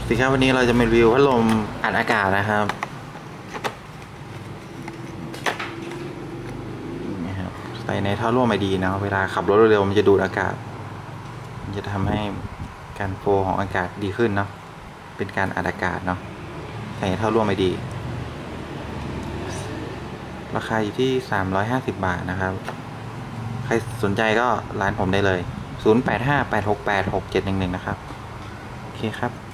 สิครับวันนี้เราจะมารีวิวพัดลมอัดอากาศนะครับนี่ครับใส่ในท่อร่วมไอดีนะเวลาขับรถเร็วๆมันจะดูดอากาศมันจะทำให้การโฟลว์ของอากาศดีขึ้นเนาะเป็นการอัดอากาศเนาะใส่ในท่อร่วมไอดีราคาอยู่ที่350 บาทนะครับใครสนใจก็ร้านผมได้เลย0858686711นะครับโอเคครับ